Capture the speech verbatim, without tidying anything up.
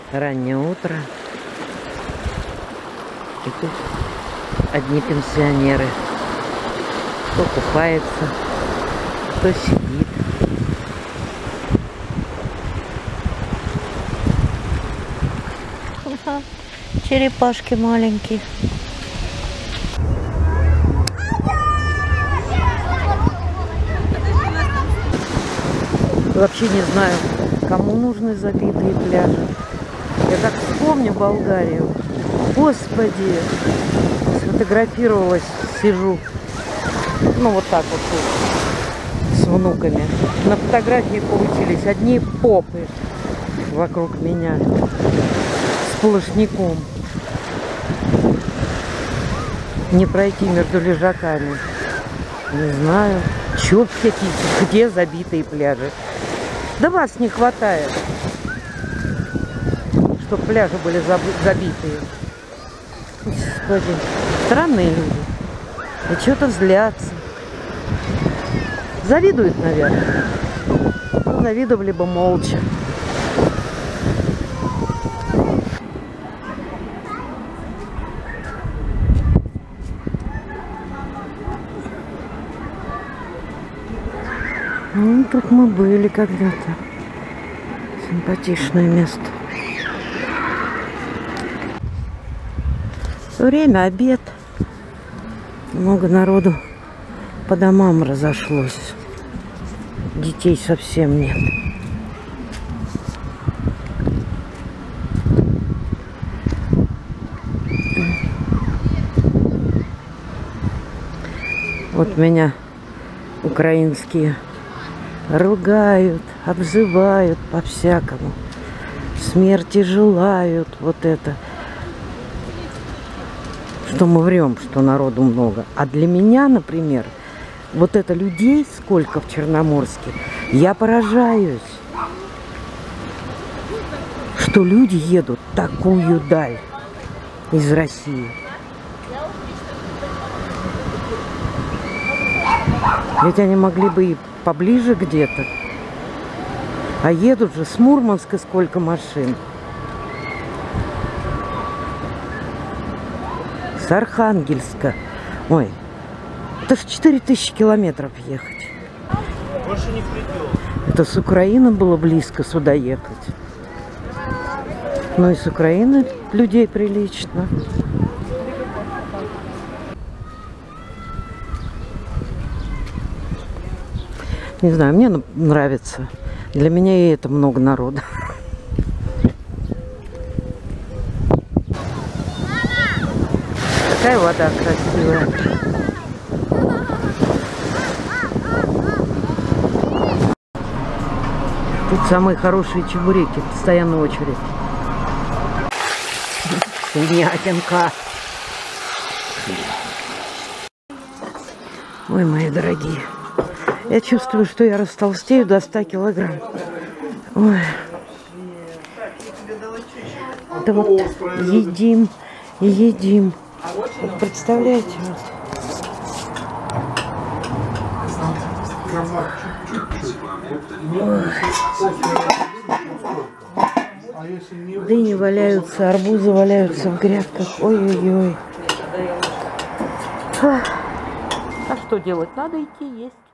Раннее утро. И тут одни пенсионеры. Кто купается, кто сидит. Черепашки маленькие. Вообще не знаю, кому нужны забитые пляжи. Я так вспомню Болгарию. Господи, сфотографировалась, сижу. Ну вот так вот тут, с внуками. На фотографии получились одни попы вокруг меня. С сплошняком. Не пройти между лежаками. Не знаю. Чё какие, где забитые пляжи? Да вас не хватает, чтобы пляжи были забитые. Господи, странные люди. И что-то злятся. Завидуют, наверное. Завидовали бы молча. Ну, тут мы были когда-то. Симпатичное место. Время обед. Много народу по домам разошлось. Детей совсем нет. Вот меня украинские ругают, обзывают по-всякому. Смерти желают. Вот это. Что мы врем, что народу много. А для меня, например, вот это людей сколько в Черноморске, я поражаюсь, что люди едут такую даль из России. Ведь они могли бы и поближе где-то. А едут же с Мурманска сколько машин. С Архангельска. Ой, это ж четыре тысячи километров ехать. Больше не придет. Это с Украины было близко сюда ехать. Ну и с Украины людей прилично. Не знаю, мне нравится. Для меня и это много народа. Какая вода красивая. Тут самые хорошие чебуреки. Постоянная очередь. Свинятинка. Ой, мои дорогие. Я чувствую, что я растолстею до ста килограмм. Ой. Да вот едим и едим. Вот представляете? Дыни валяются, арбузы валяются в грядках. Ой-ой-ой. А что делать? Надо идти есть.